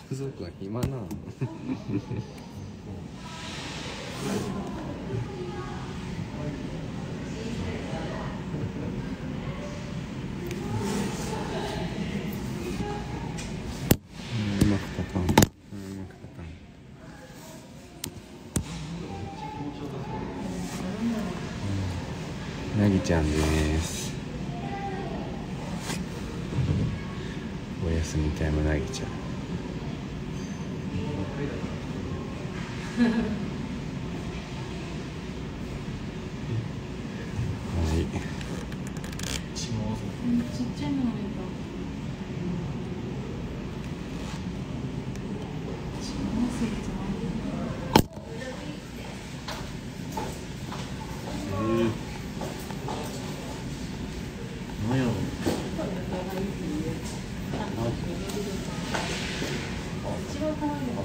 ゾウくん暇なの。うまく立たん。なぎちゃんです。おやすみタイムなぎちゃん。はい。 ちっちゃいのがいた。 なんやろ。 一番可愛いの。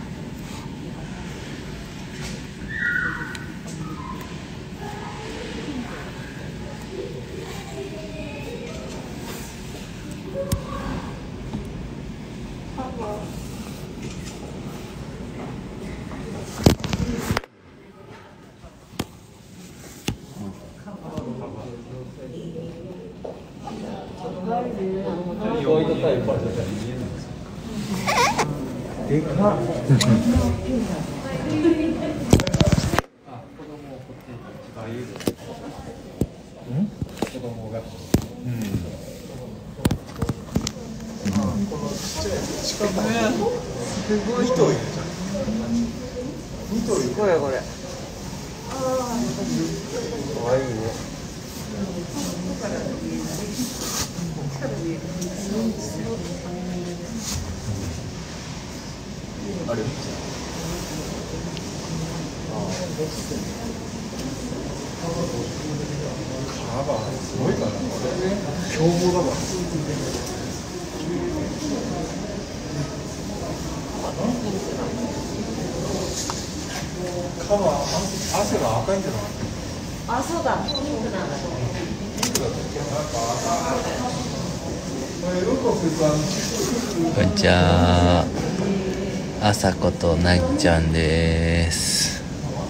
でかっ。 子供が。すごい。糸いるじゃん。糸いる。すごいこれ。可愛いね。あれ。カバーすごいから、これね。凶暴だわ。カバー、汗が赤いんじゃない？ あ、そうだ。ピンクなんだ。 こんにちは。あさことなぎちゃんです。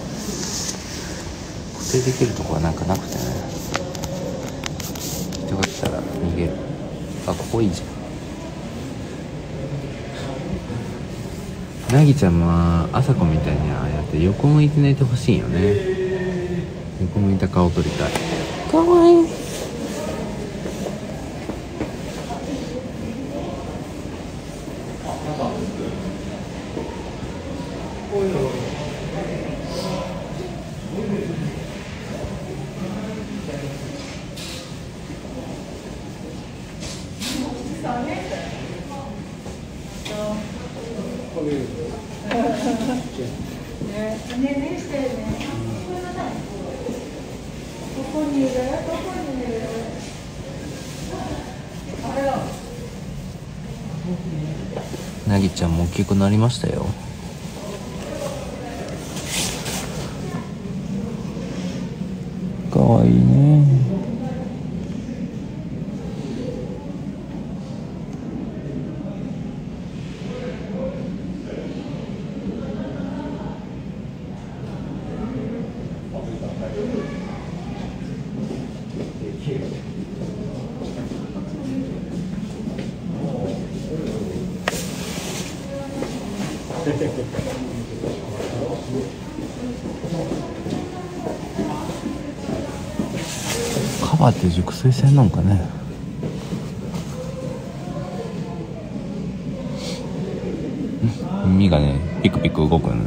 固定できるとこはなんかなくてね。人が来たら逃げる。あ、ここいいじゃん。なぎちゃんもあさこみたいにああやって横向いて寝てほしいよね。横向いた顔撮りたい。かわいい。なぎちゃんも大きくなりましたよ。かわいいね。カバって熟睡せんのんかね。耳がねピクピク動くのね。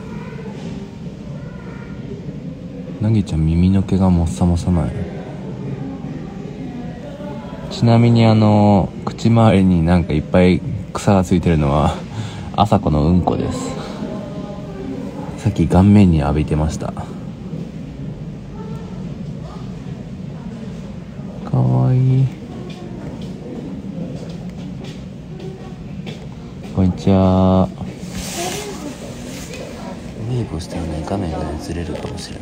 なぎちゃん耳の毛がもっさもさない。ちなみに口周りになんかいっぱい草がついてるのはあさこのうんこです。さっき顔面に浴びてました。かわいい。こんにちは。メイクしてるね。画面がねずれるかもしれない。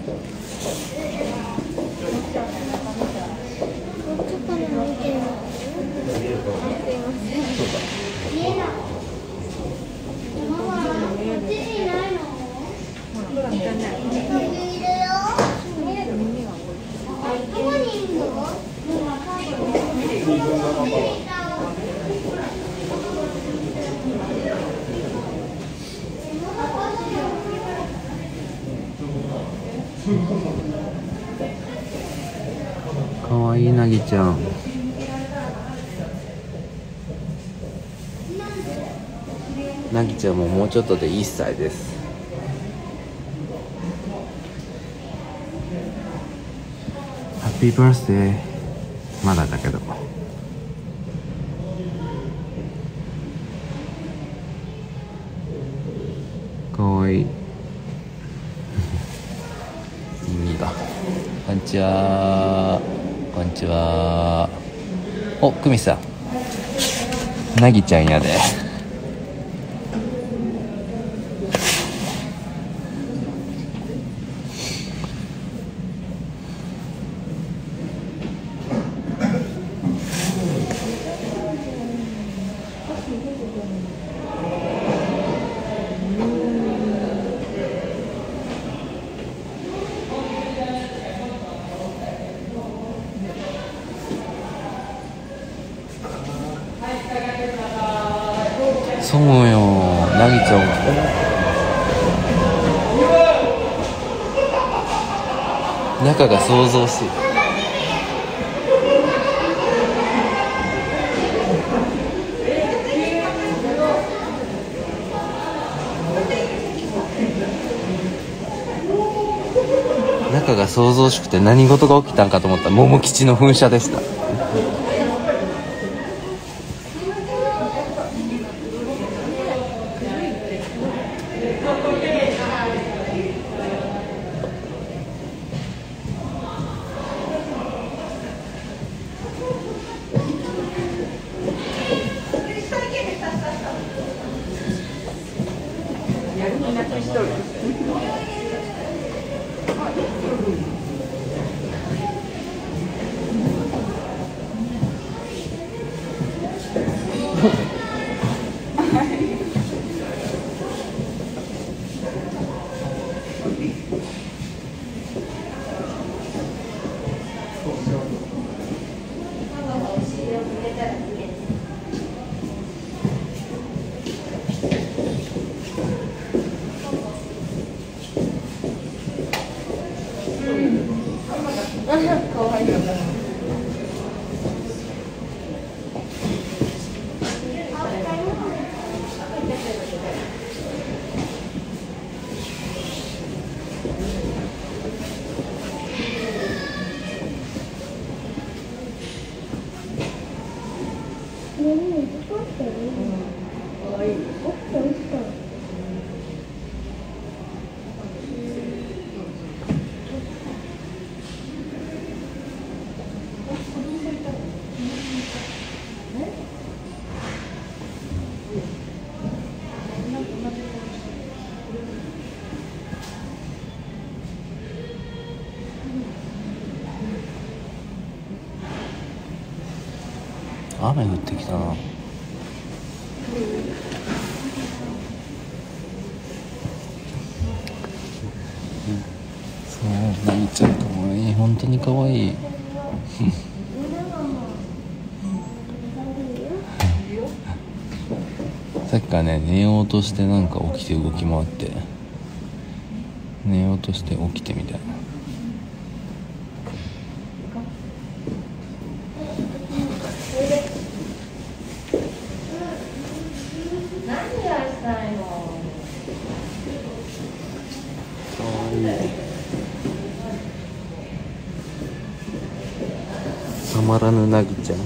かわいいなぎちゃん。なぎちゃんももうちょっとで1歳です。ハッピーバースデー。まだだけど。かわいい。耳が。こんにちは。こんにちは。お、久美さん。なぎちゃんやで。そうよ、なぎちゃん。中が想像しい。中が想像しくて何事が起きたんかと思ったら桃吉の噴射でした。雨降ってきたな。そう、なぎちゃんかわいい。本当にかわいい。さっきからね、寝ようとしてなんか起きて動き回って、寝ようとして起きてみたいな。たまらぬなぎちゃん。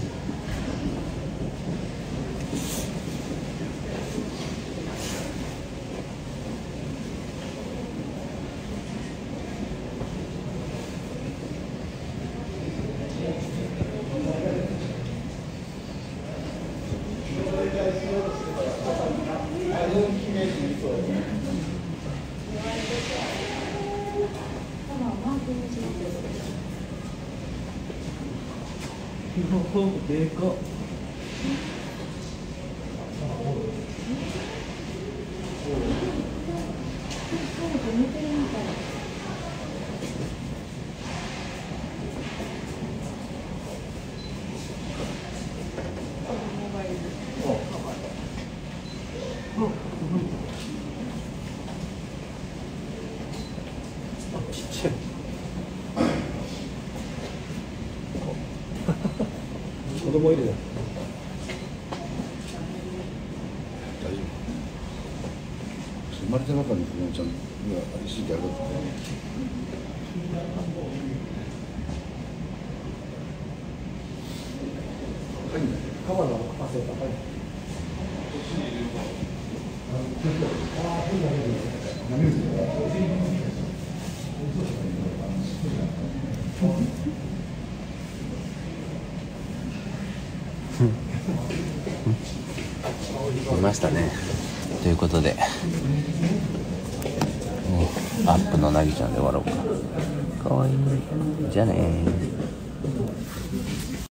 でかっ。ちっちゃい。 供入れだ。 大丈夫。生まれてばかりの子供ちゃんが一時期あれだったね。 カバの汗高い。 見ましたね。ということで、アップのなぎちゃんで終わろうか。かわいい。じゃあねー。